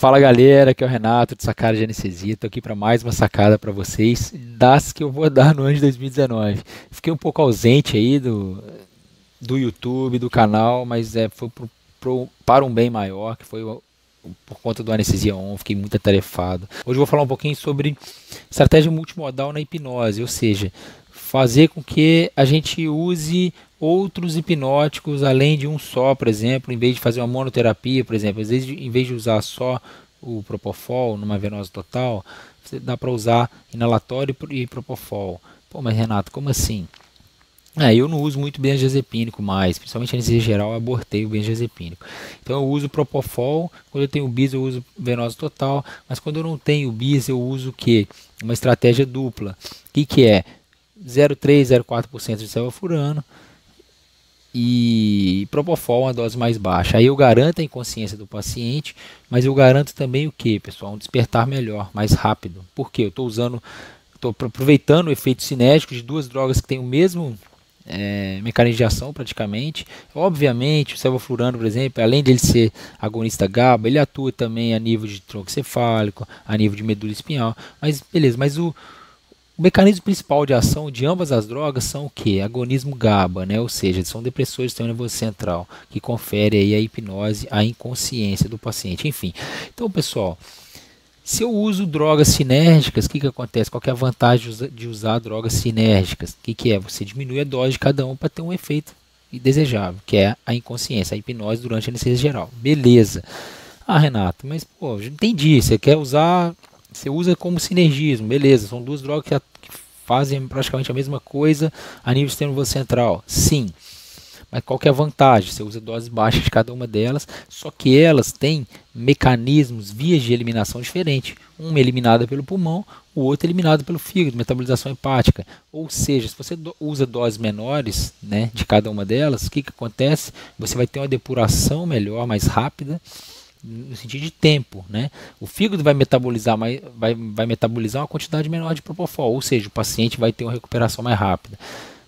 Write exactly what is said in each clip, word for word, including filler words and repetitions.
Fala galera, aqui é o Renato de Sacada de Anestesia. Estou aqui para mais uma sacada para vocês, das que eu vou dar no ano de dois mil e dezenove. Fiquei um pouco ausente aí do, do YouTube, do canal, mas é, foi pro, pro, para um bem maior, que foi o, por conta do Anestesia On. Fiquei muito atarefado. Hoje eu vou falar um pouquinho sobre estratégia multimodal na hipnose, ou seja, fazer com que a gente use outros hipnóticos além de um só, por exemplo, em vez de fazer uma monoterapia, por exemplo, às vezes em vez de usar só o Propofol numa venose total, você dá para usar inalatório e Propofol. Pô, mas Renato, como assim? É, eu não uso muito benzodiazepínico mais, principalmente a anestesia geral, eu abortei o benzodiazepínico. Então eu uso Propofol, quando eu tenho bis eu uso venose total, mas quando eu não tenho bis eu uso o quê? Uma estratégia dupla. O que, que é? zero vírgula três, zero vírgula quatro por cento de sevofurano e Propofol, uma dose mais baixa. Aí eu garanto a inconsciência do paciente, mas eu garanto também o que, pessoal? Um despertar melhor, mais rápido. Por quê? Eu estou usando, estou aproveitando o efeito cinético de duas drogas que têm o mesmo é, mecanismo de ação praticamente. Obviamente, o sevoflurano, por exemplo, além dele ser agonista GABA, ele atua também a nível de tronco cefálico, a nível de medula espinhal. Mas beleza, mas o O mecanismo principal de ação de ambas as drogas são o que? Agonismo GABA, né? Ou seja, são depressores do sistema nervoso central, que confere aí a hipnose, a inconsciência do paciente, enfim. Então, pessoal, se eu uso drogas sinérgicas, o que, que acontece? Qual que é a vantagem de usar drogas sinérgicas? O que, que é? Você diminui a dose de cada um para ter um efeito desejável, que é a inconsciência, a hipnose durante a anestesia geral. Beleza. Ah, Renato, mas pô, já entendi, você quer usar... Você usa como sinergismo, beleza, são duas drogas que, que fazem praticamente a mesma coisa a nível do sistema nervoso central, sim. Mas qual que é a vantagem? Você usa doses baixas de cada uma delas, só que elas têm mecanismos, vias de eliminação diferentes. Uma é eliminada pelo pulmão, o outro é eliminado pelo fígado, metabolização hepática. Ou seja, se você do, usa doses menores, né, de cada uma delas, o que, que acontece? Você vai ter uma depuração melhor, mais rápida, no sentido de tempo, né? O fígado vai metabolizar, mais, vai, vai metabolizar uma quantidade menor de Propofol, ou seja, o paciente vai ter uma recuperação mais rápida.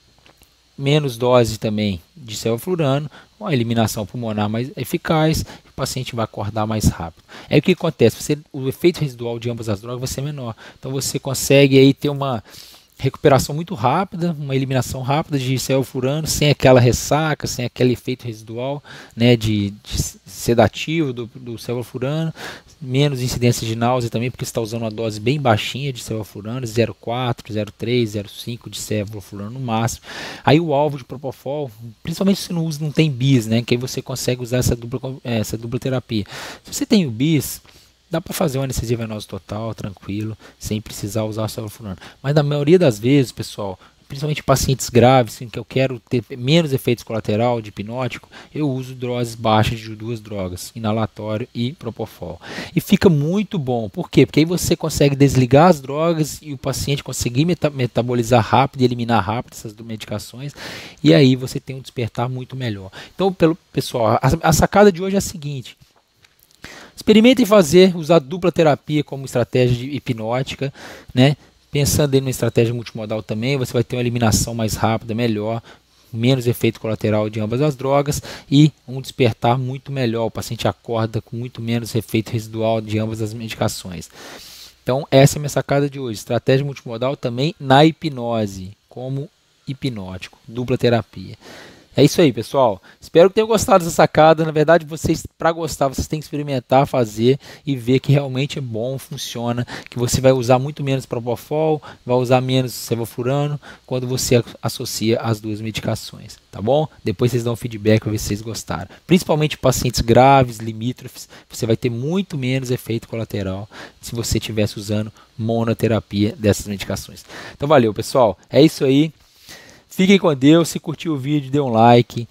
Menos dose também de sevoflurano, uma eliminação pulmonar mais eficaz, o paciente vai acordar mais rápido. Aí o que acontece? Você, o efeito residual de ambas as drogas vai ser menor, então você consegue aí ter uma recuperação muito rápida, uma eliminação rápida de sevoflurano, sem aquela ressaca, sem aquele efeito residual, né, de, de sedativo do, do sevoflurano, menos incidência de náusea também, porque você está usando uma dose bem baixinha de sevoflurano, zero vírgula quatro, zero vírgula três, zero vírgula cinco de sevoflurano no máximo. Aí o alvo de Propofol, principalmente se não usa, não tem bis, né, que aí você consegue usar essa dupla, essa dupla terapia. Se você tem o bis, dá para fazer uma anestesia venosa total, tranquilo, sem precisar usar o sevoflurano. Mas na maioria das vezes, pessoal, principalmente pacientes graves, em que eu quero ter menos efeitos colaterais de hipnótico, eu uso doses baixas de duas drogas, inalatório e Propofol. E fica muito bom. Por quê? Porque aí você consegue desligar as drogas e o paciente conseguir meta metabolizar rápido e eliminar rápido essas medicações, e aí você tem um despertar muito melhor. Então, pelo pessoal, a, a sacada de hoje é a seguinte: experimentem fazer, usar dupla terapia como estratégia de hipnótica, né? Pensando em uma estratégia multimodal também, você vai ter uma eliminação mais rápida, melhor, menos efeito colateral de ambas as drogas e um despertar muito melhor. O paciente acorda com muito menos efeito residual de ambas as medicações. Então, essa é a minha sacada de hoje. Estratégia multimodal também na hipnose, como hipnótico, dupla terapia. É isso aí, pessoal. Espero que tenham gostado dessa sacada. Na verdade, vocês, para gostar, vocês têm que experimentar, fazer e ver que realmente é bom, funciona, que você vai usar muito menos Propofol, vai usar menos sevoflurano quando você associa as duas medicações, tá bom? Depois vocês dão feedback para ver se vocês gostaram. Principalmente pacientes graves, limítrofes, você vai ter muito menos efeito colateral se você estivesse usando monoterapia dessas medicações. Então, valeu, pessoal. É isso aí. Fiquem com Deus. Se curtiu o vídeo, dê um like,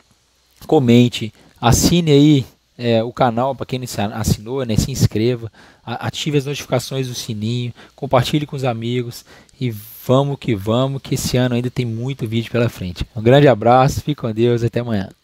comente, assine aí é, o canal para quem não assinou, né, se inscreva, ative as notificações do sininho, compartilhe com os amigos e vamos que vamos, que esse ano ainda tem muito vídeo pela frente. Um grande abraço, fique com Deus, até amanhã.